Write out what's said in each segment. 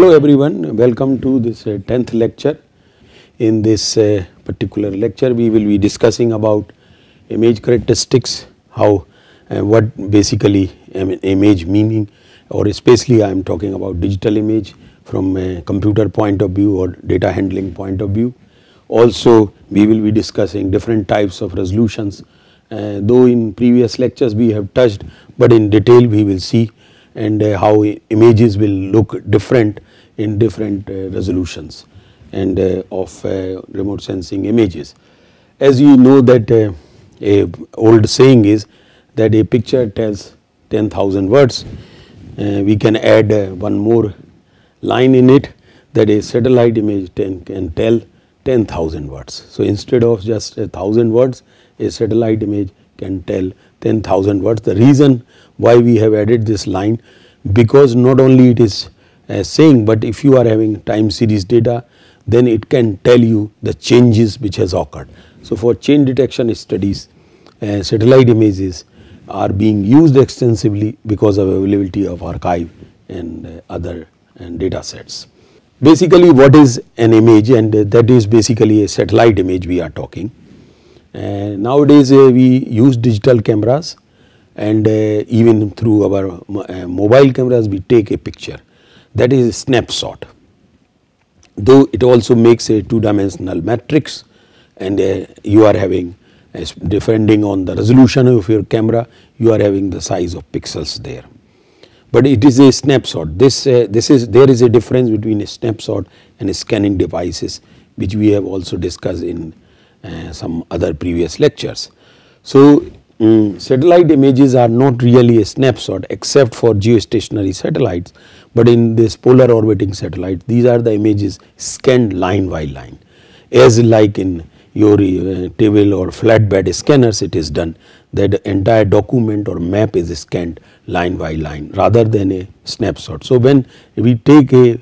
Hello everyone, welcome to this 10th lecture. In this particular lecture we will be discussing about image characteristics, how what basically image meaning, or especially I am talking about digital image from a computer point of view or data handling point of view. Also we will be discussing different types of resolutions, though in previous lectures we have touched, but in detail we will see and how images will look different in different resolutions and of remote sensing images. As you know that a old saying is that a picture tells 10,000 words. We can add one more line in it, that a satellite image can tell 10,000 words. So instead of just 1,000 words, a satellite image can tell 10,000 words. The reason why we have added this line, because not only it is saying, but if you are having time series data, then it can tell you the changes which has occurred. So for change detection studies, satellite images are being used extensively because of availability of archive and other data sets. Basically what is an image, and that is basically a satellite image we are talking. Nowadays we use digital cameras, and even through our mobile cameras we take a picture. That is a snapshot, though it also makes a two-dimensional matrix, and you are having, depending on the resolution of your camera, you are having the size of pixels there. But it is a snapshot. There is a difference between a snapshot and a scanning devices, which we have also discussed in some other previous lectures. So satellite images are not really a snapshot except for geostationary satellites, but in this polar orbiting satellite these are the images scanned line by line, as like in your table or flatbed scanners it is done, that entire document or map is scanned line by line rather than a snapshot. So when we take a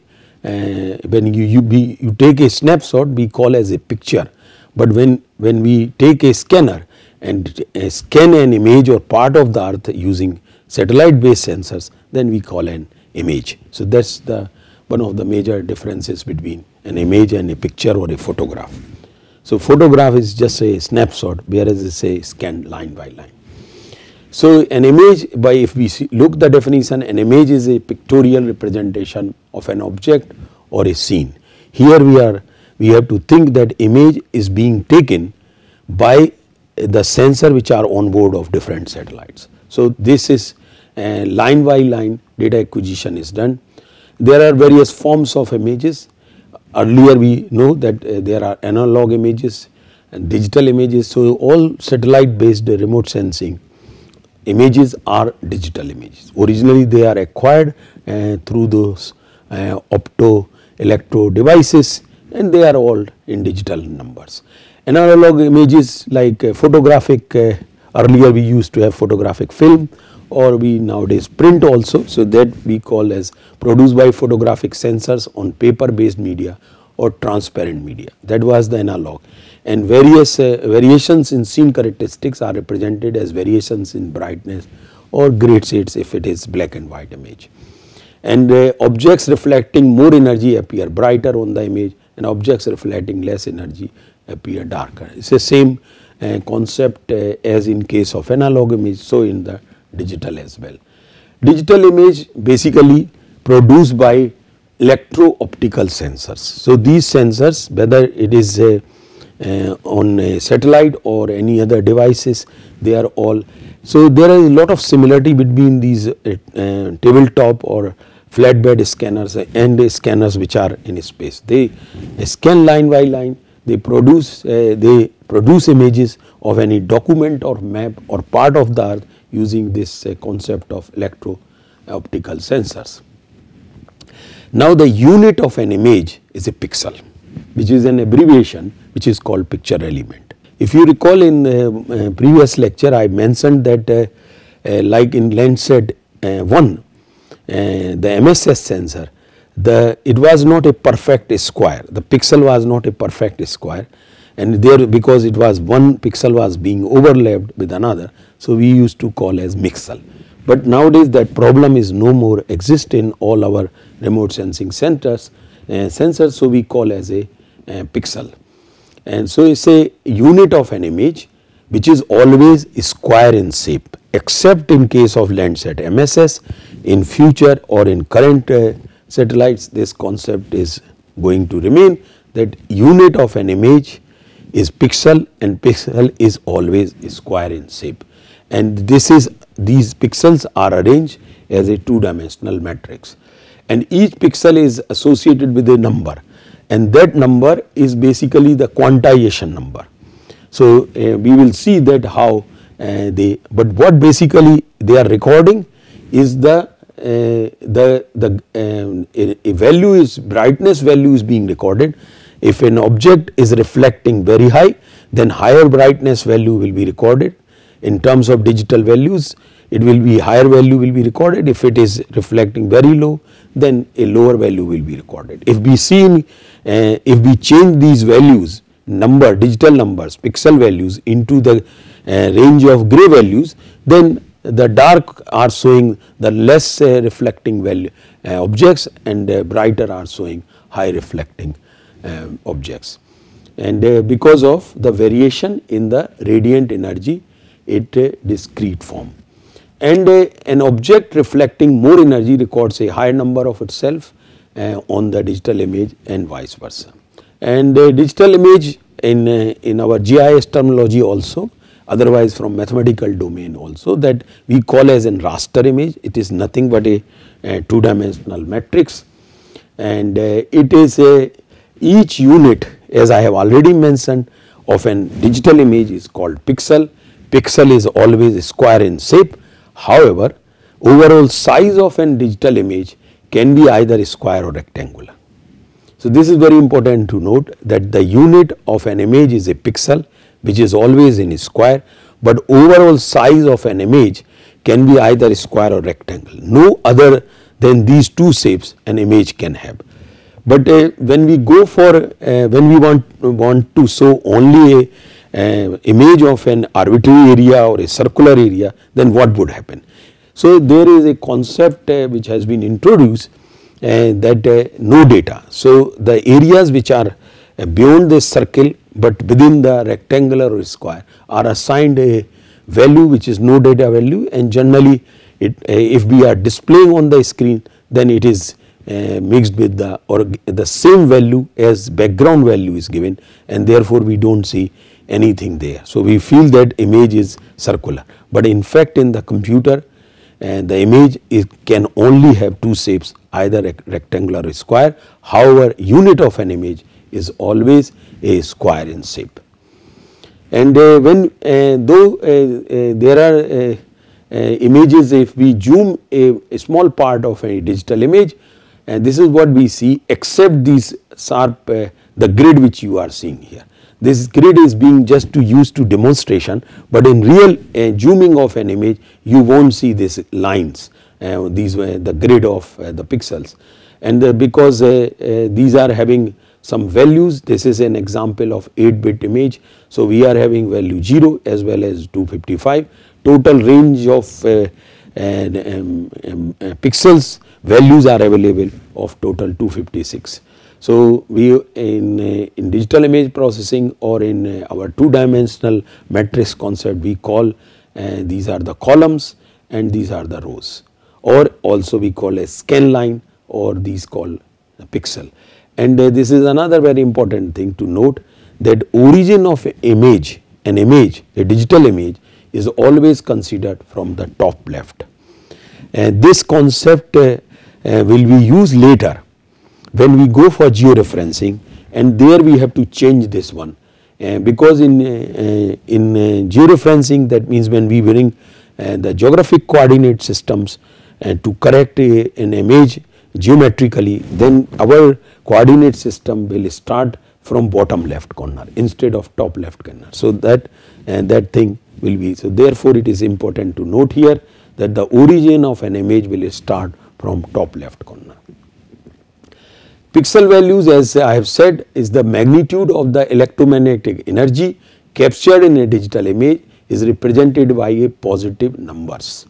you take a snapshot, we call as a picture, but when we take a scanner and scan an image or part of the earth using satellite based sensors, then we call an image. So that is the one of the major differences between an image and a picture or a photograph. So photograph is just a snapshot, whereas it is a scanned line by line. So an image, by if we look the definition, an image is a pictorial representation of an object or a scene. Here we have to think that image is being taken by the sensor which are on board of different satellites. So this is line by line data acquisition is done. There are various forms of images. Earlier we know that there are analog images and digital images. So all satellite based remote sensing images are digital images. Originally they are acquired through those opto-electro devices, and they are all in digital numbers. Analog images like photographic, earlier we used to have photographic film, or we nowadays print also, so that we call as produced by photographic sensors on paper based media or transparent media. That was the analog, and various variations in scene characteristics are represented as variations in brightness or gray shades if it is black and white image. And objects reflecting more energy appear brighter on the image, and objects reflecting less energy appear darker. It is the same concept as in case of analog image, so in the digital as well. Digital image basically produced by electro-optical sensors. So these sensors, whether it is on a satellite or any other devices, they are all, so there is a lot of similarity between these tabletop or flatbed scanners and scanners which are in space. They scan line by line, they produce images of any document or map or part of the earth using this concept of electro-optical sensors. Now the unit of an image is a pixel, which is an abbreviation which is called picture element. If you recall in previous lecture I mentioned that like in Landsat 1, the MSS sensor, it was not a perfect square, the pixel was not a perfect square, and there because it was one pixel was being overlapped with another, so we used to call as mixel. but nowadays that problem is no more exist in all our remote sensing sensors, so we call as a pixel. And so it is a unit of an image which is always square in shape, except in case of Landsat MSS. In future or in current satellites, this concept is going to remain, that unit of an image is pixel, and pixel is always square in shape, and these pixels are arranged as a two-dimensional matrix, and each pixel is associated with a number, and that number is basically the quantization number. So we will see that how but what basically they are recording is a value is, brightness value is being recorded. If an object is reflecting very high, then higher brightness value will be recorded. In terms of digital values, it will be higher value will be recorded. If it is reflecting very low, then a lower value will be recorded. If we see, if we change these values, digital numbers, pixel values into the range of gray values, then the dark are showing the less reflecting value objects, and brighter are showing high reflecting objects, and because of the variation in the radiant energy at a discrete form, and an object reflecting more energy records a higher number of itself on the digital image, and vice versa. And digital image in our GIS terminology also, otherwise from mathematical domain also, that we call as an raster image. It is nothing but a two-dimensional matrix, and it is each unit, as I have already mentioned, of an digital image is called pixel. Pixel is always square in shape. However, overall size of an digital image can be either square or rectangular. So this is very important to note, that the unit of an image is a pixel, which is always in square, but overall size of an image can be either square or rectangle. No other than these two shapes an image can have. But when we go for when we want to show only a image of an arbitrary area or a circular area, then what would happen? So there is a concept which has been introduced, that no data. So the areas which are beyond this circle but within the rectangular or square are assigned a value which is no data value, and generally if we are displaying on the screen, then it is mixed with the same value as background value is given, and therefore we do not see anything there. So we feel that image is circular, but in fact in the computer the image can only have two shapes, either rectangular or square. However, unit of an image is always a square in shape. And when though there are images, if we zoom a small part of a digital image, and this is what we see, except these sharp the grid which you are seeing here. This grid is being just to use to demonstration, but in real zooming of an image you will not see these lines, these were the grid of the pixels, and because these are having some values. This is an example of 8-bit image. So we are having value 0 as well as 255. Total range of pixels values are available of total 256. So we in digital image processing or in our two-dimensional matrix concept, we call these are the columns and these are the rows, or also we call a scan line, or these call a pixel. And this is another very important thing to note, that origin of an image, a digital image, is always considered from the top left. This concept will be used later when we go for georeferencing, and there we have to change this one, because in georeferencing, that means when we bring the geographic coordinate systems to correct an image geometrically, then our coordinate system will start from bottom left corner instead of top left corner. So that thing will be, so therefore it is important to note here that the origin of an image will start from top left corner. Pixel values, as I have said, is the magnitude of the electromagnetic energy captured in a digital image is represented by a positive numbers.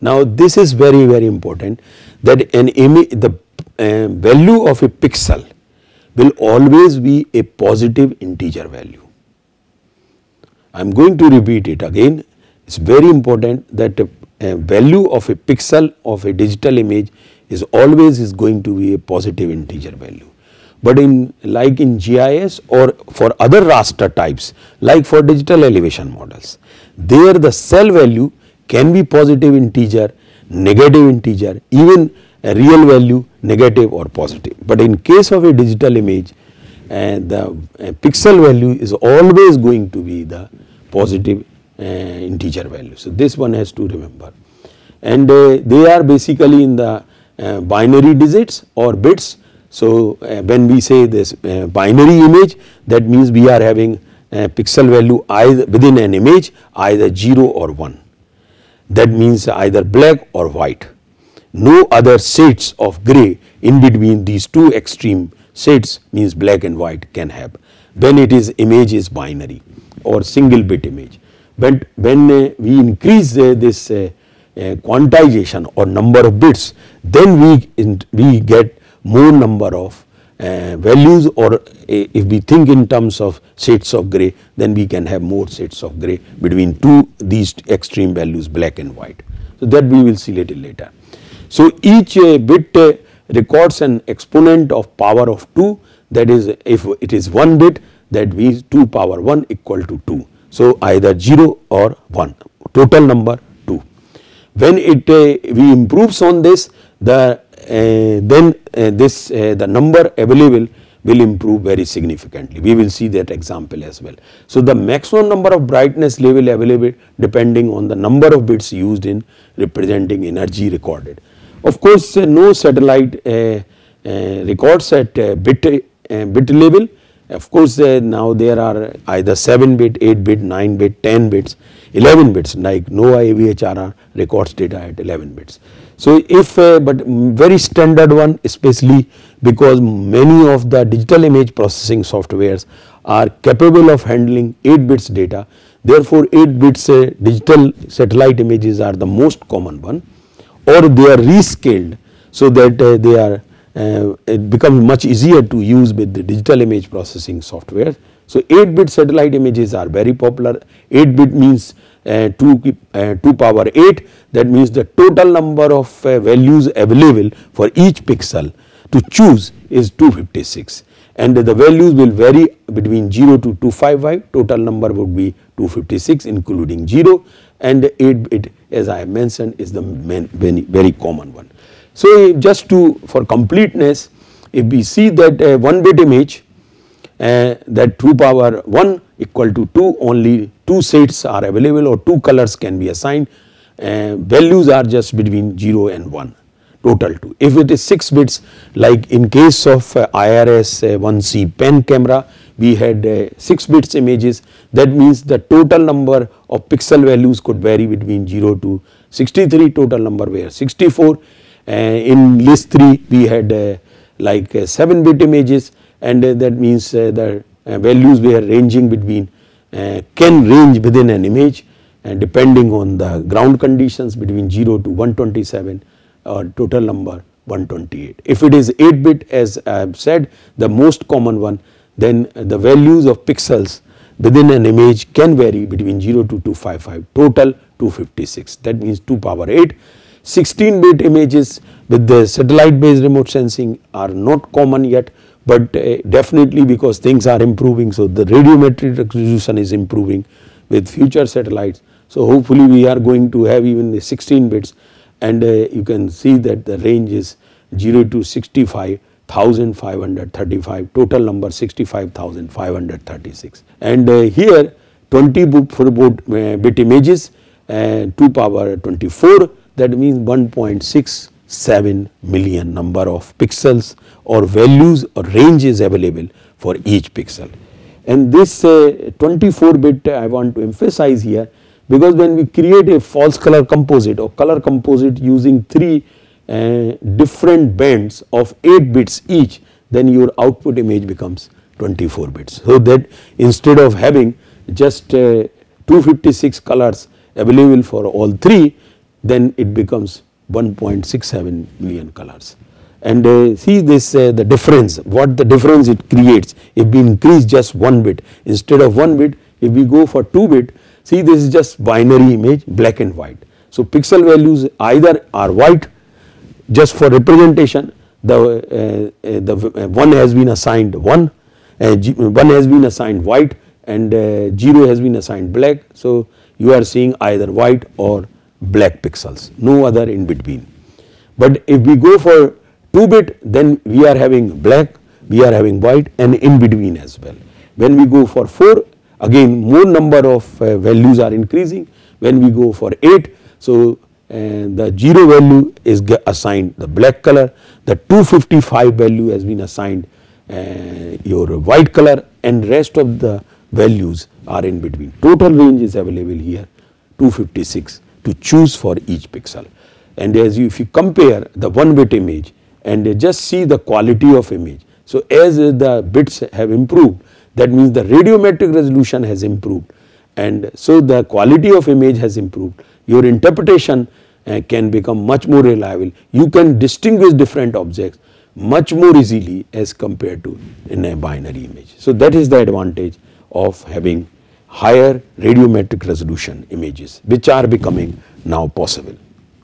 Now this is very important, that an image, the value of a pixel will always be a positive integer value. I am going to repeat it again. It is very important that a value of a pixel of a digital image is always going to be a positive integer value. But in like in GIS or for other raster types, like for digital elevation models, there the cell value can be positive integer, negative integer, even a real value negative or positive. But in case of a digital image, the pixel value is always going to be the positive integer value. So this one has to remember, and they are basically in the binary digits or bits. So when we say this binary image, that means we are having a pixel value either within an image either 0 or 1. That means either black or white. No other shades of gray in between these two extreme shades, means black and white, can have when it is image is binary or single bit image. But when we increase this quantization or number of bits, then we get more number of values, or if we think in terms of shades of gray, then we can have more shades of gray between these extreme values, black and white. So that we will see little later. So each bit records an exponent of power of 2, that is, if it is 1 bit, that means 2 power 1 equal to 2. So either 0 or 1, total number 2. When we improves on this, the number available will improve very significantly. We will see that example as well. So the maximum number of brightness level available depending on the number of bits used in representing energy recorded. Of course, no satellite records at bit level. Of course, now there are either 7 bit, 8 bit, 9 bit, 10 bits, 11 bits, like NOAA AVHRR records data at 11 bits. So if but very standard one, especially because many of the digital image processing softwares are capable of handling 8 bits data, therefore 8 bits digital satellite images are the most common one, or they are rescaled so that they are it becomes much easier to use with the digital image processing software. So 8 bit satellite images are very popular. 8 bit means 2 power 8, that means the total number of values available for each pixel to choose is 256, and the values will vary between 0 to 255. Total number would be 256 including 0, and 8 bit, as I mentioned, is the very common one. So just for completeness, if we see that 1 bit image, that 2 power 1 equal to 2, only 2 shades are available or 2 colors can be assigned, values are just between 0 and 1, total 2. If it is 6 bits, like in case of IRS 1C pen camera, we had 6 bits images, that means the total number of pixel values could vary between 0 to 63, total number were 64. In list 3 we had like 7 bit images, and that means the values were ranging between can range within an image depending on the ground conditions between 0 to 127, or total number 128. If it is 8 bit, as I have said, the most common one, then the values of pixels within an image can vary between 0 to 255, total 256, that means 2 power 8. 16 bit images with the satellite based remote sensing are not common yet, but definitely because things are improving, so the radiometric resolution is improving with future satellites. So hopefully we are going to have even the 16 bits, and you can see that the range is 0 to 65,535, total number 65,536, and here 20 bit images 2 power 24, that means 1.67 million number of pixels or values or ranges available for each pixel. And this 24 bit I want to emphasize here, because when we create a false color composite or color composite using 3 different bands of 8 bits each, then your output image becomes 24 bits. So that instead of having just 256 colors available for all 3, then it becomes 1.67 million colors. And see this the difference, what the difference it creates if we increase just 1 bit instead of 1 bit. If we go for 2 bit, see this is just binary image, black and white. So pixel values either are white just for representation, the one has been assigned 1, 1 has been assigned white, and 0 has been assigned black. So you are seeing either white or black pixels, no other in between. But if we go for 2 bit, then we are having black, we are having white, and in between as well. When we go for 4, again more number of values are increasing. When we go for 8, so the 0 value is assigned the black color, the 255 value has been assigned your white color, and rest of the values are in between. Total range is available here 256 to choose for each pixel. And as if you compare the 1 bit image and just see the quality of image, so as the bits have improved, that means the radiometric resolution has improved, and so the quality of image has improved. Your interpretation can become much more reliable. You can distinguish different objects much more easily as compared to in a binary image. So that is the advantage of having higher radiometric resolution images, which are becoming now possible.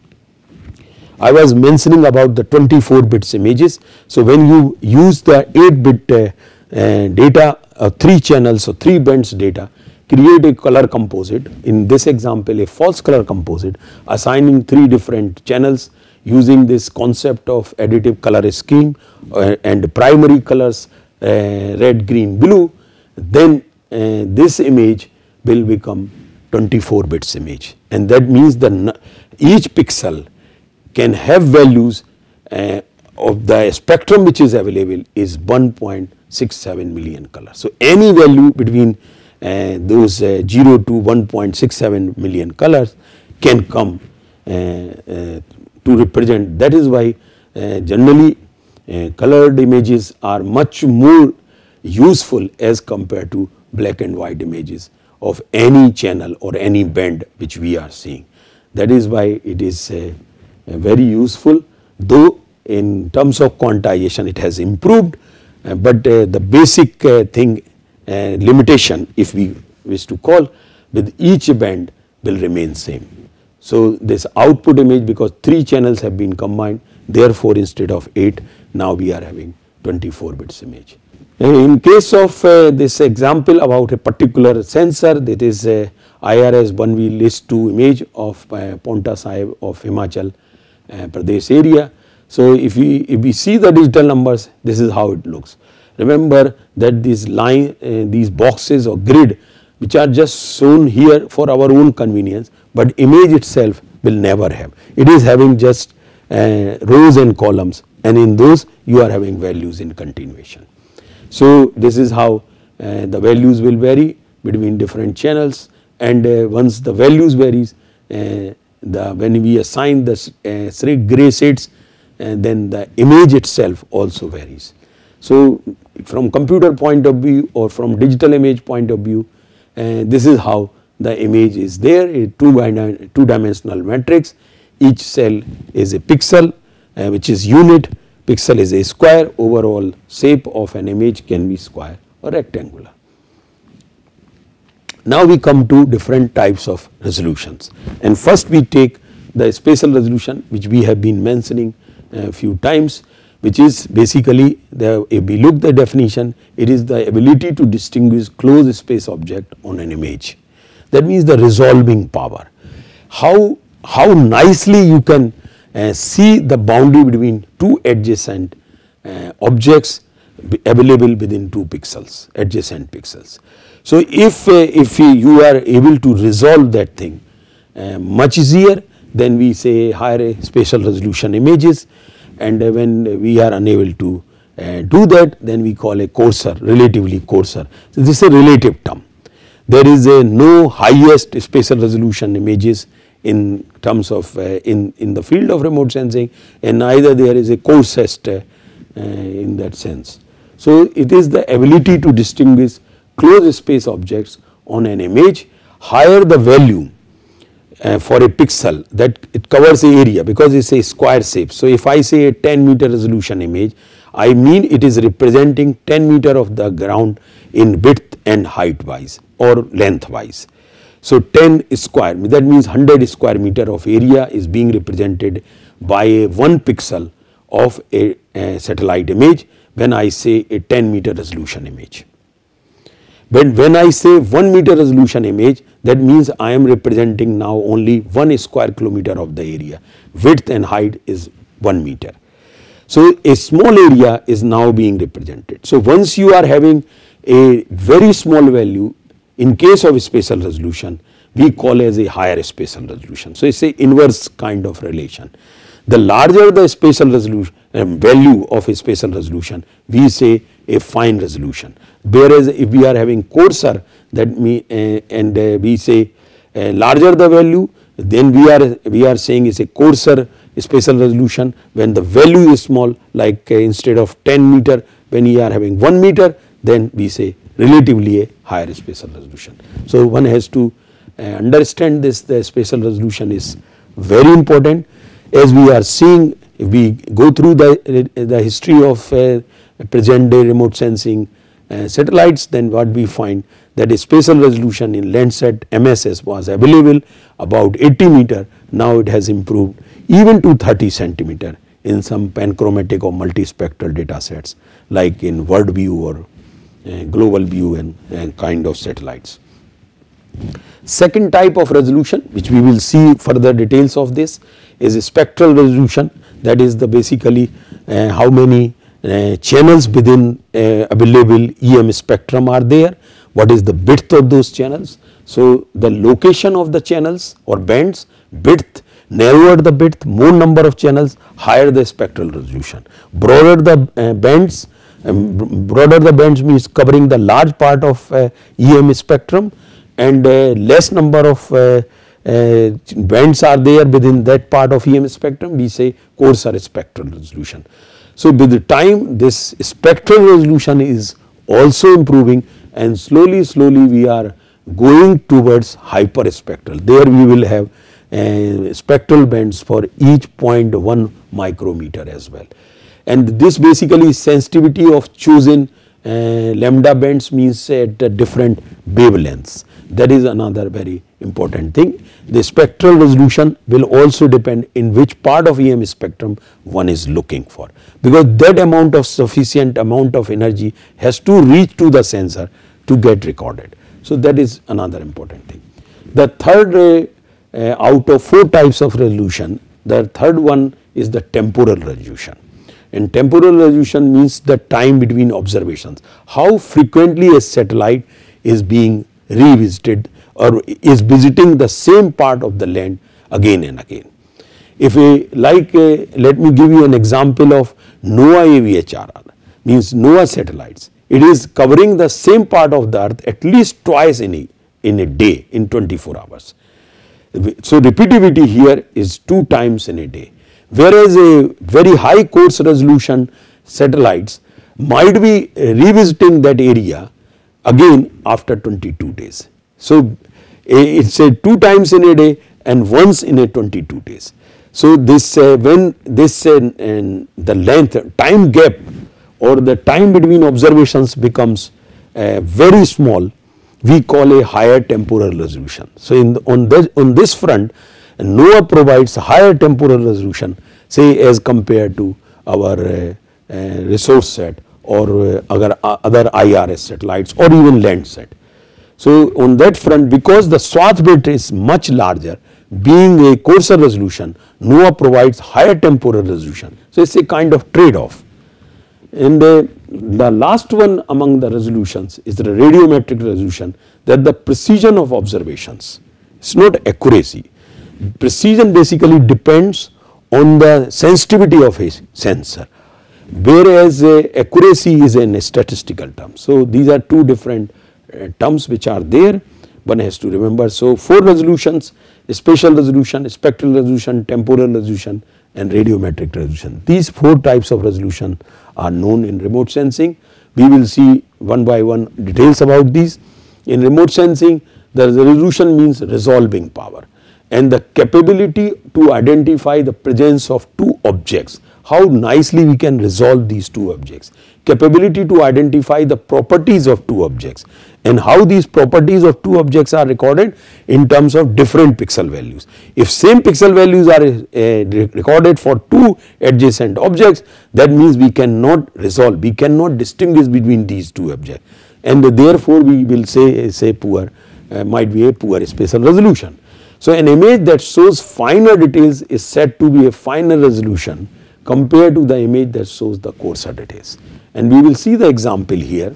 I was mentioning about the 24 bits images. So when you use the 8 bit data, 3 channels or 3 bands data, create a color composite, in this example a false color composite, assigning 3 different channels using this concept of additive color scheme and primary colors red, green, blue, then this image will become 24 bits image, and that means each pixel can have values of the spectrum which is available is 1.67 million colors. So any value between those 0 to 1.67 million colors can come to represent. That is why generally colored images are much more useful as compared to black and white images of any channel or any band which we are seeing. That is why it is very useful, though in terms of quantization it has improved, but the basic thing limitation, if we wish to call, with each band will remain same. So this output image, because 3 channels have been combined, therefore instead of 8 now we are having 24 bits image. In case of this example about a particular sensor, that is IRS 1V list 2 image of Paonta Sahib of Himachal Pradesh area. So if we see the digital numbers, this is how it looks. Remember that these line, these boxes or grid which are just shown here for our own convenience, but image itself will never have. It is having just rows and columns, and in those you are having values in continuation. So this is how the values will vary between different channels, and once the values varies, when we assign the gray shades, then the image itself also varies. So from computer point of view or from digital image point of view, this is how the image is there, a two-dimensional matrix. Each cell is a pixel which is unit, pixel is a square, overall shape of an image can be square or rectangular. Now we come to different types of resolutions, and first we take the spatial resolution, which we have been mentioning a few times, which is basically if we look the definition, it is the ability to distinguish closed space object on an image. That means the resolving power. How nicely you can see the boundary between 2 adjacent objects available within 2 pixels, adjacent pixels. So if you are able to resolve that thing much easier, then we say higher spatial resolution images, and when we are unable to do that, then we call a coarser, relatively coarser. So this is a relative term. There is no highest spatial resolution images in terms of in the field of remote sensing, and neither there is a coarsest in that sense. So it is the ability to distinguish closed space objects on an image. Higher the value, for a pixel, that it covers the area because it is a square shape. So, if I say a 10 meter resolution image, I mean it is representing 10 meter of the ground in width and height wise or length wise. So, 10 square, that means 100 square meter of area is being represented by a 1 pixel of a satellite image when I say a 10 meter resolution image. When I say 1 meter resolution image, that means I am representing now only 1 square kilometer of the area, width and height is 1 meter. So, a small area is now being represented. So, once you are having a very small value, in case of spatial resolution, we call as a higher spatial resolution. So, it is a inverse kind of relation. The larger the spatial resolution value of a spatial resolution, we say a fine resolution. Whereas, if we are having coarser, that we say larger the value, then we are saying is a coarser spatial resolution. When the value is small, like instead of 10 meter, when we are having 1 meter, then we say relatively a higher spatial resolution. So, one has to understand this, the spatial resolution is very important. As we are seeing, if we go through the history of present day remote sensing satellites, then what we find that a spatial resolution in Landsat MSS was available about 80 meter, now it has improved even to 30 centimeter in some panchromatic or multispectral data sets like in world view or global view and kind of satellites. Second type of resolution, which we will see further details of this, is a spectral resolution, that is the basically how many channels within available EM spectrum are there, what is the width of those channels. So, the location of the channels or bands, width, narrower the width, more number of channels, higher the spectral resolution. Broader the bands, means covering the large part of EM spectrum, and less number of bands are there within that part of EM spectrum, we say coarser spectral resolution. So, with the time this spectral resolution is also improving, and slowly we are going towards hyperspectral. There we will have spectral bands for each 0.1 micrometer as well. And this basically sensitivity of chosen lambda bands means at different wavelengths. That is another very important thing. The spectral resolution will also depend in which part of EM spectrum one is looking for, because that amount of sufficient amount of energy has to reach to the sensor to get recorded. So, that is another important thing. The third out of 4 types of resolution, the third one is the temporal resolution. And temporal resolution means the time between observations, how frequently a satellite is being revisited or is visiting the same part of the land again and again. If let me give you an example of NOAA AVHRR, means NOAA satellites. It is covering the same part of the earth at least twice in a day, in 24 hours. So, repeativity here is 2 times in a day, whereas a very high coarse resolution satellites might be revisiting that area again after 22 days. So, it is a 2 times in a day and once in a 22 days. So, this when this the length time gap or the time between observations becomes very small, we call a higher temporal resolution. So, on this front, NOAA provides higher temporal resolution, say as compared to our resource set or other IRS satellites or even Landsat. So, on that front, because the swath bit is much larger, being a coarser resolution, NOAA provides higher temporal resolution. So, it is a kind of trade off. And the last one among the resolutions is the radiometric resolution, that the precision of observations, it is not accuracy. Precision basically depends on the sensitivity of a sensor, whereas accuracy is in a statistical term. So, these are 2 different terms which are there, one has to remember. So, 4 resolutions: spatial resolution, spectral resolution, temporal resolution and radiometric resolution. These 4 types of resolution are known in remote sensing. We will see one by one details about these. In remote sensing, the resolution means resolving power, and the capability to identify the presence of two objects. How nicely we can resolve these two objects. Capability to identify the properties of two objects and how these properties of two objects are recorded in terms of different pixel values. If same pixel values are recorded for two adjacent objects, that means we cannot resolve, we cannot distinguish between these two objects, and therefore we will say poor, might be a poor spatial resolution. So an image that shows finer details is said to be a finer resolution compared to the image that shows the coarser details, and we will see the example here.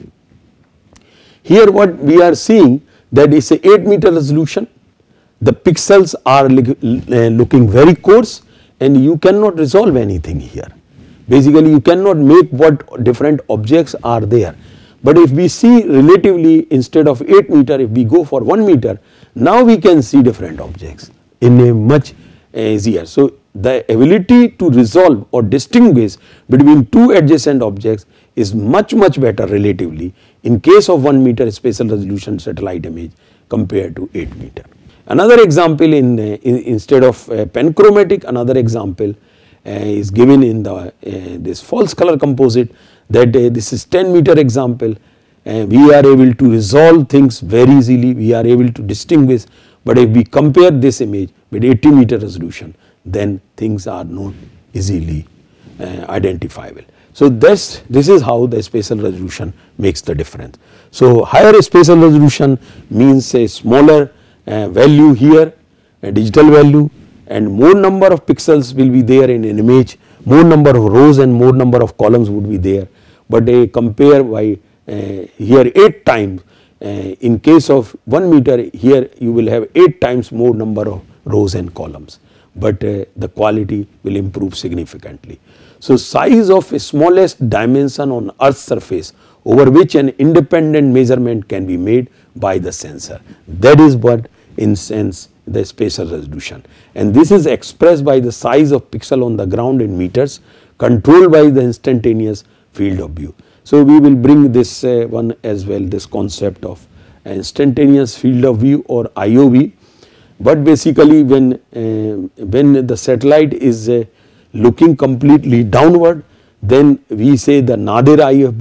Here what we are seeing, that is a 8 meter resolution, the pixels are looking very coarse and you cannot resolve anything here. Basically you cannot make what different objects are there. But if we see relatively, instead of 8 meter, if we go for 1 meter, now we can see different objects in a much easier. So the ability to resolve or distinguish between two adjacent objects is much better relatively in case of 1 meter spatial resolution satellite image compared to 8 meter. Another example instead of panchromatic, another example is given in the this false color composite, that this is 10 meter example. We are able to resolve things very easily, we are able to distinguish, but if we compare this image with 80 meter resolution, then things are not easily identifiable. So this is how the spatial resolution makes the difference. So higher spatial resolution means a smaller value here, a digital value, and more number of pixels will be there in an image, more number of rows and more number of columns would be there. But compare by here 8 times, in case of 1 meter, here you will have 8 times more number of rows and columns, but the quality will improve significantly. So size of smallest dimension on Earth's surface over which an independent measurement can be made by the sensor, that is what in sense the spatial resolution, and this is expressed by the size of pixel on the ground in meters controlled by the instantaneous field of view. So we will bring this one as well, this concept of instantaneous field of view or IOV. But basically when the satellite is looking completely downward, then we say the nadir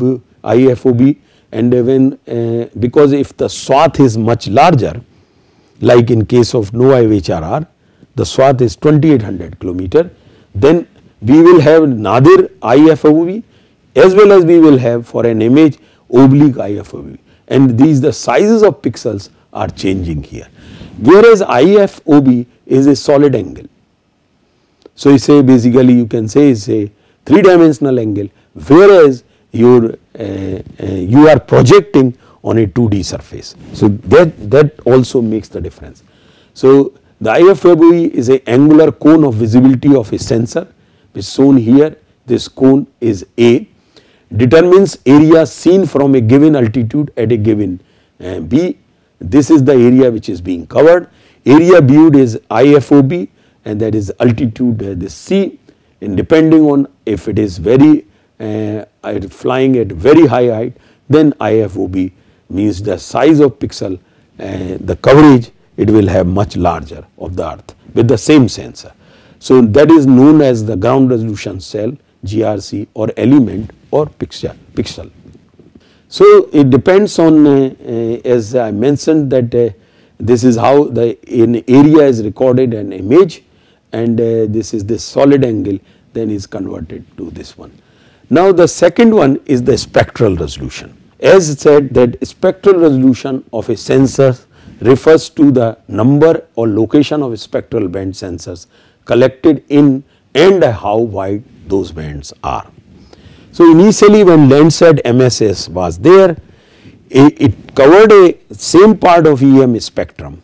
IFOV, and when because if the swath is much larger, like in case of NOAA HRR, the swath is 2800 kilometer, then we will have nadir IFOV as well as we will have for an image oblique IFOV, and these the sizes of pixels are changing here, whereas IFOB is a solid angle. So you say basically you can say is a 3-dimensional angle, whereas you are projecting on a 2D surface. So that also makes the difference. So the IFOB is a angular cone of visibility of a sensor, which is shown here. This cone is A, determines area seen from a given altitude at a given B. This is the area which is being covered. Area viewed is IFOB, and that is altitude this C, and depending on if it is very flying at very high height, then IFOB means the size of pixel, the coverage it will have much larger of the earth with the same sensor. So that is known as the ground resolution cell, GRC, or element or pixel. So it depends on as I mentioned that this is how in area is recorded an image, and this is this solid angle then is converted to this one. Now the second one is the spectral resolution. As said, that spectral resolution of a sensor refers to the number or location of spectral band sensors collected in and how wide those bands are. So initially when Landsat MSS was there, it covered a same part of EM spectrum,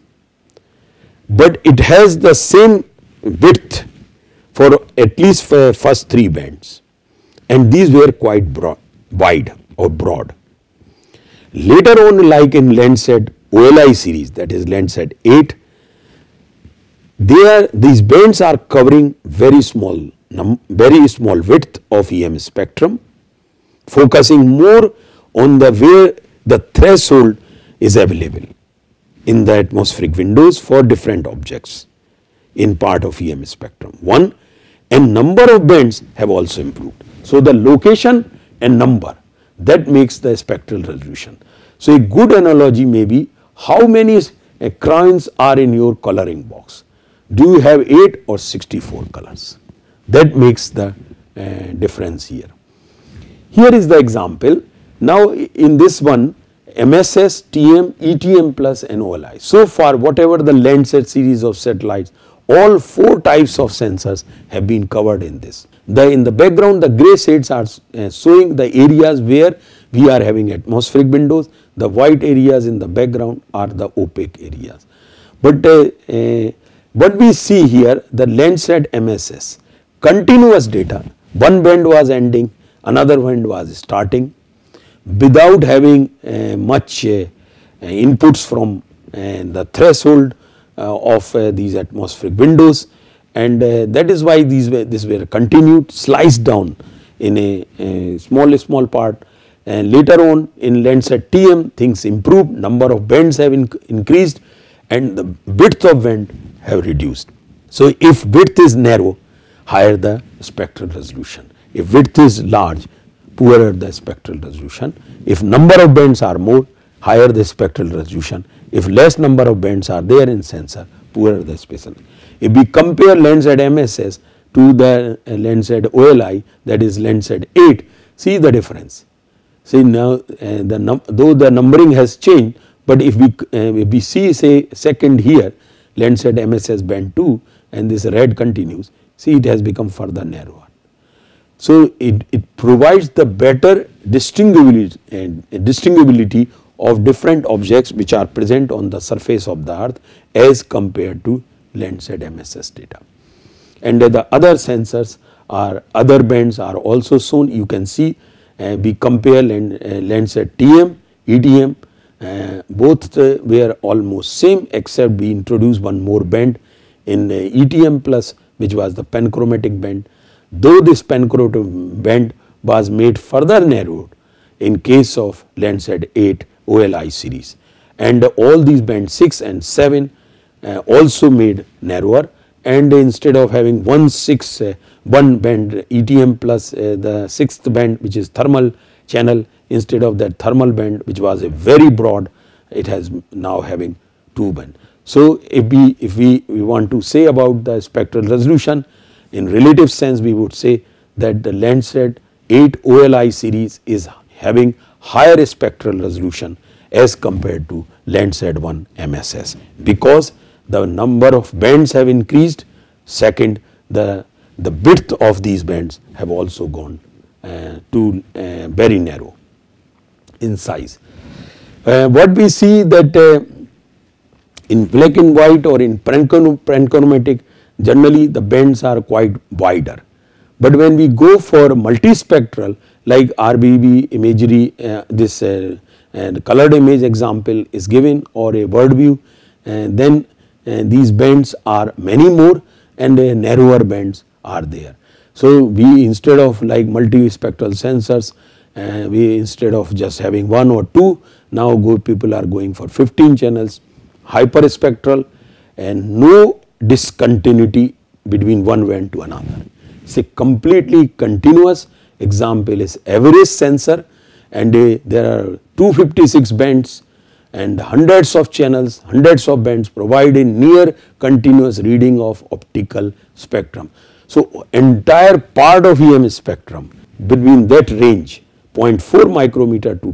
but it has the same width for at least for first 3 bands, and these were quite wide or broad. Later on, like in Landsat OLI series, that is Landsat 8, these bands are covering very small width of EM spectrum, focusing more on the where the threshold is available in the atmospheric windows for different objects. in part of EM spectrum. One, and number of bands have also improved. So the location and number, that makes the spectral resolution. So a good analogy may be how many crayons are in your coloring box. Do you have 8 or 64 colors? That makes the difference here. Here is the example. Now in this one, MSS, TM, ETM plus and OLI. So far whatever the Landsat series of satellites, all 4 types of sensors have been covered in this. In the background the grey shades are showing the areas where we are having atmospheric windows, the white areas in the background are the opaque areas. But what we see here, the Landsat MSS, continuous data, one band was ending, another band was starting without having much inputs from the threshold of these atmospheric windows, and that is why these were continued, sliced down in a small part, and later on in Landsat TM things improved, number of bands have increased and the width of band have reduced. So if width is narrow, higher the spectral resolution. If width is large, poorer the spectral resolution. If number of bands are more, higher the spectral resolution. If less number of bands are there in sensor, poorer the spatial. If we compare Landsat MSS to the Landsat OLI, that is Landsat 8, see the difference. See now though the numbering has changed, but if we see say second here, Landsat MSS band 2 and this red continues, see it has become further narrower. So it provides the better distinguishability of different objects which are present on the surface of the earth as compared to Landsat MSS data. And the other sensors are, other bands are also shown. You can see we compare Landsat TM, ETM, both were almost same except we introduced one more band in ETM plus, which was the panchromatic band. Though this panchromatic band was made further narrowed in case of Landsat 8 OLI series, and all these bands 6 and 7 also made narrower, and instead of having one band ETM plus the 6th band which is thermal channel, instead of that thermal band which was a very broad, it has now having 2 band. So if we want to say about the spectral resolution in relative sense, we would say that the Landsat 8 OLI series is having higher spectral resolution as compared to Landsat 1 MSS, because the number of bands have increased. Second, the width of these bands have also gone to very narrow in size. What we see that in black and white or in panchromatic, generally the bands are quite wider, but when we go for multispectral like RBB imagery, this colored image example is given, or a word view, then these bands are many more and narrower bands are there. So we, instead of like multispectral sensors, we instead of just having 1 or 2, now people are going for 15 channels, hyperspectral, and no discontinuity between one band to another. It's a completely continuous. Example is average sensor, and there are 256 bands and hundreds of channels, hundreds of bands providing near continuous reading of optical spectrum. So entire part of EM spectrum between that range 0.4 micrometer to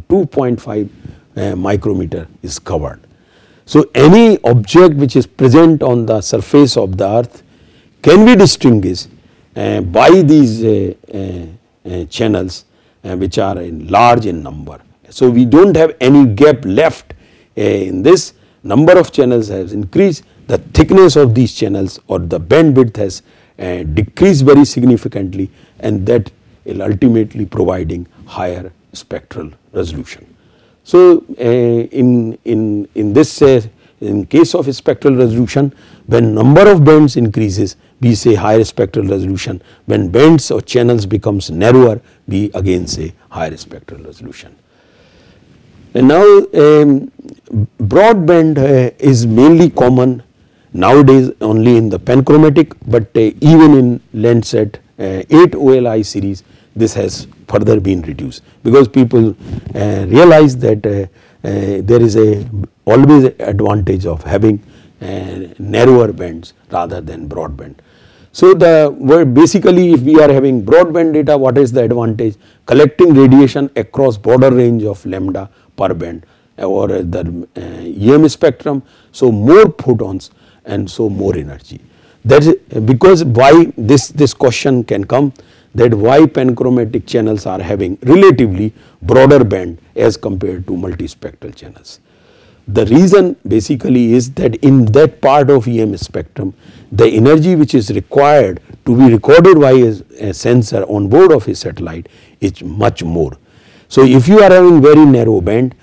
2.5 micrometer is covered. So any object which is present on the surface of the earth can be distinguished by these channels which are large in number. So we do not have any gap left in this. Number of channels has increased, the thickness of these channels or the bandwidth has decreased very significantly, and that is ultimately providing higher spectral resolution. So in this in case of spectral resolution, when number of bands increases, we say higher spectral resolution. When bands or channels becomes narrower, we again say higher spectral resolution. And now broadband is mainly common nowadays only in the panchromatic, but even in Landsat 8 OLI series this has further been reduced, because people realize that there is always an advantage of having narrower bands rather than broadband. So basically if we are having broadband data, what is the advantage? Collecting radiation across broader range of lambda per band or the EM spectrum, so more photons and so more energy. That is because why this question can come, that why panchromatic channels are having relatively broader band as compared to multispectral channels. The reason basically is that in that part of EM spectrum, the energy which is required to be recorded by a sensor on board of a satellite is much more. So if you are having very narrow band,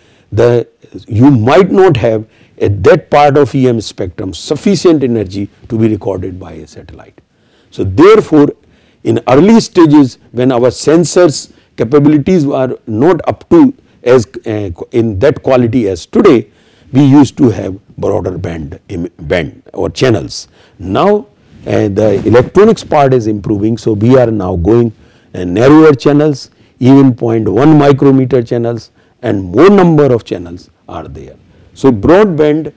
you might not have at that part of EM spectrum sufficient energy to be recorded by a satellite. So therefore in early stages, when our sensors capabilities are not up to as in that quality as today, we used to have broader band or channels. Now the electronics part is improving, so we are now going narrower channels, even 0.1 micrometer channels, and more number of channels are there. So broadband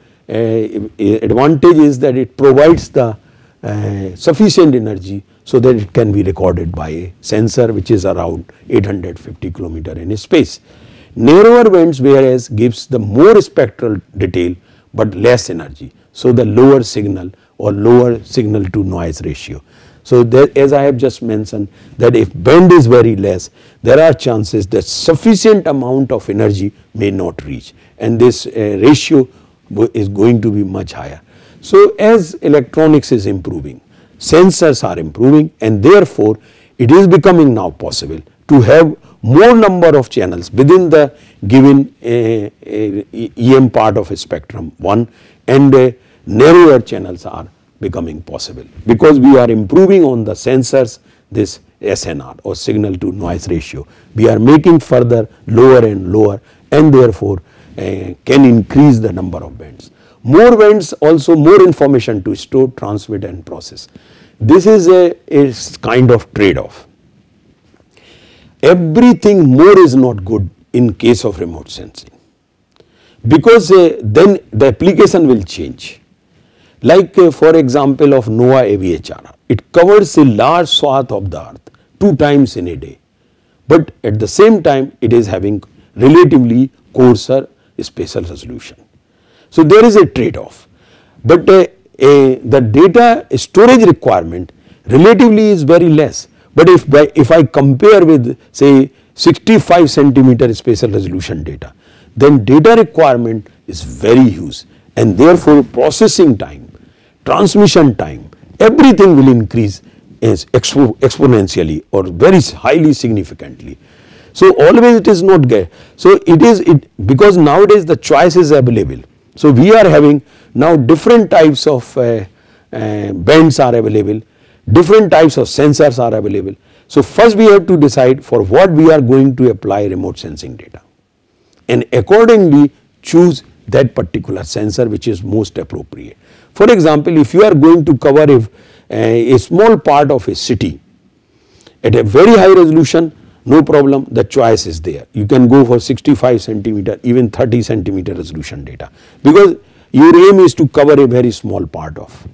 advantage is that it provides the sufficient energy so that it can be recorded by a sensor which is around 850 kilometer in space. Narrower bands whereas gives the more spectral detail but less energy, so the lower signal or lower signal to noise ratio. So as I have just mentioned, that if band is very less, there are chances that sufficient amount of energy may not reach, and this ratio is going to be much higher. So as electronics is improving, sensors are improving, and therefore it is becoming now possible to have more number of channels within the given EM part of a spectrum 1, and narrower channels are becoming possible, because we are improving on the sensors this SNR or signal to noise ratio. We are making further lower and lower, and therefore can increase the number of bands. More bands also more information to store, transmit and process. This is a kind of trade-off. Everything more is not good in case of remote sensing, because then the application will change. Like for example of NOAA AVHR, it covers a large swath of the earth 2 times in a day, but at the same time it is having relatively coarser spatial resolution. So there is a trade-off, but the data storage requirement relatively is very less. But if I compare with say 65 centimeter spatial resolution data, then data requirement is very huge, and therefore processing time, transmission time, everything will increase exponentially or very highly significantly. So always it is not good. So because nowadays the choice is available. So we are having now different types of bands are available, different types of sensors are available. So first we have to decide for what we are going to apply remote sensing data, and accordingly choose that particular sensor which is most appropriate. For example, if you are going to cover a small part of a city at a very high resolution, no problem, the choice is there. You can go for 65 centimeter, even 30 centimeter resolution data, because your aim is to cover a very small part of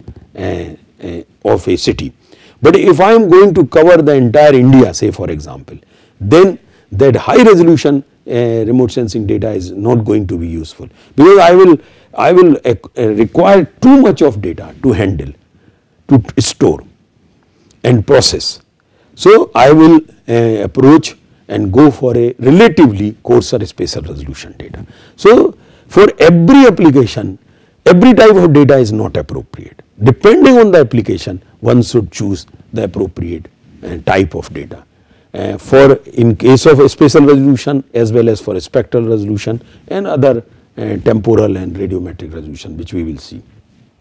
a city. But if I am going to cover the entire India, say for example, then that high resolution remote sensing data is not going to be useful, because I will require too much of data to handle, to store and process. So I will approach and go for a relatively coarser spatial resolution data. So for every application, every type of data is not appropriate. Depending on the application, one should choose the appropriate type of data. For in case of a spatial resolution as well as for a spectral resolution and other temporal and radiometric resolution, which we will see.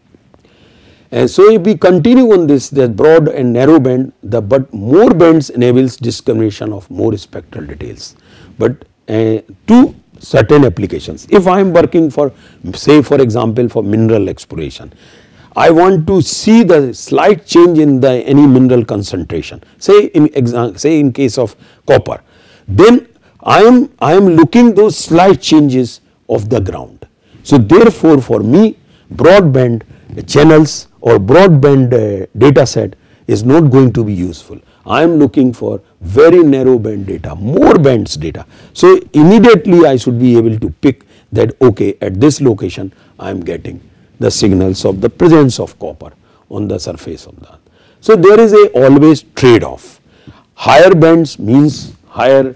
So if we continue on this, the broad and narrow band, but more bands enables discrimination of more spectral details, but to certain applications. If I am working for, say for example, for mineral exploration, I want to see the slight change in the any mineral concentration, say in case of copper, then I am looking those slight changes of the ground. So therefore, for me broadband channels or broadband data set is not going to be useful. I am looking for very narrow band data, more bands data. So immediately I should be able to pick that, okay, at this location I am getting the signals of the presence of copper on the surface of the earth. So there is a always trade off. Higher bands means higher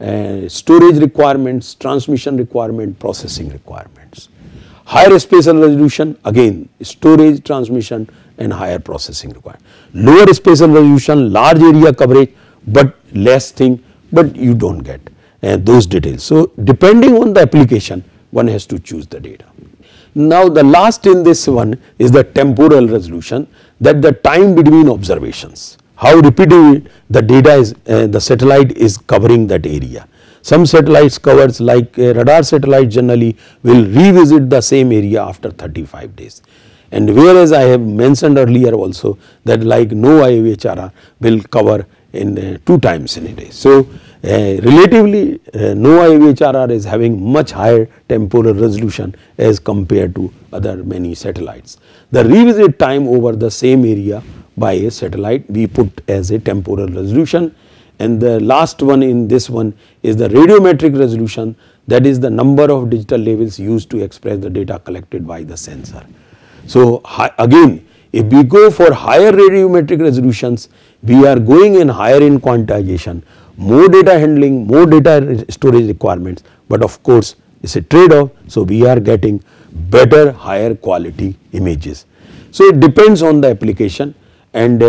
storage requirements, transmission requirement, processing requirements. Higher spatial resolution, again storage, transmission and higher processing requirement. Lower spatial resolution, large area coverage but less thing, but you do not get those details. So depending on the application, one has to choose the data. Now the last in this one is the temporal resolution, that the time between observations, how repeatedly the data is the satellite is covering that area. Some satellites covers, like radar satellite generally will revisit the same area after 35 days, and whereas I have mentioned earlier also that like no IVHRR will cover in 2 times in a day. So relatively no IVHRR is having much higher temporal resolution as compared to other many satellites. The revisit time over the same area by a satellite we put as a temporal resolution. And the last one in this one is the radiometric resolution, that is the number of digital labels used to express the data collected by the sensor. So again, if we go for higher radiometric resolutions, we are going in higher in quantization, more data handling, more data storage requirements, but of course it is a trade off. So we are getting better higher quality images. So it depends on the application and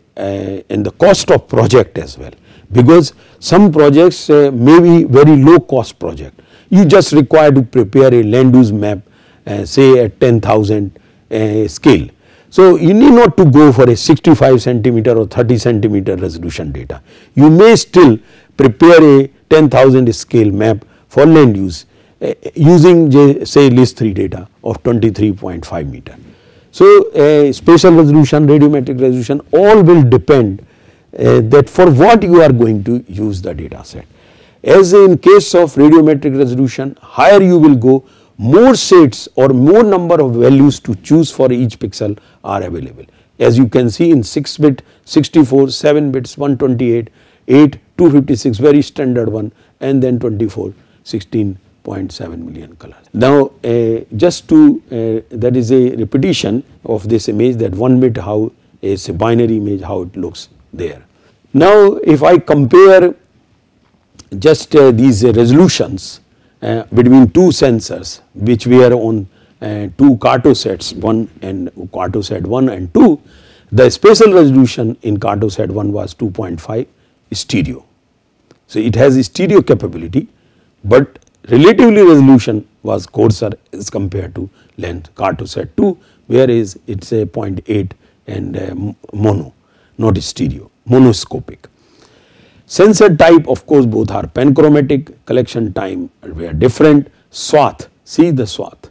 the cost of project as well, because some projects may be very low cost project. You just require to prepare a land use map say at 10,000 scale. So you need not to go for a 65 centimeter or 30 centimeter resolution data. You may still prepare a 10,000 scale map for land use using say LIS3 data of 23.5 meter. So spatial resolution, radiometric resolution, all will depend that for what you are going to use the data set. As in case of radiometric resolution, higher you will go, more sets or more number of values to choose for each pixel are available. As you can see in 6 bit, 64, 7 bits, 128, 8, 256 very standard one, and then 24, 16.7 million colors. Now just to that is a repetition of this image, that 1 bit how is a binary image, how it looks there. Now if I compare just these resolutions between 2 sensors which were on 2 cartosets 1 and cartoset 1 and 2, the spatial resolution in cartoset 1 was 2.5 stereo. So it has a stereo capability, but relatively resolution was coarser as compared to length cartoset 2, whereas it is a 0.8 and mono, not stereo, monoscopic. Sensor type, of course both are panchromatic, collection time were different, swath, see the swath.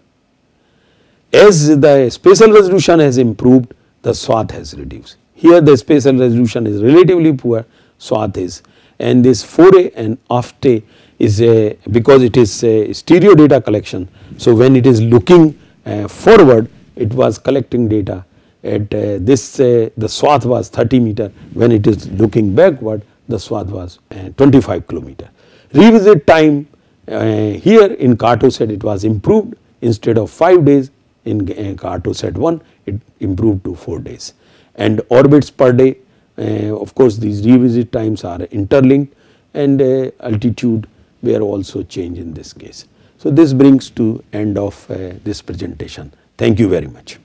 As the spatial resolution has improved, the swath has reduced. Here the spatial resolution is relatively poor, swath is, and this fore and aft is because it is a stereo data collection. So when it is looking forward, it was collecting data at this the swath was 30 meter, when it is looking backward the swath was 25 kilometer. Revisit time here in cartoset it was improved, instead of 5 days in cartoset 1 it improved to 4 days, and orbits per day, of course these revisit times are interlinked, and altitude were also changed in this case. So this brings to end of this presentation. Thank you very much.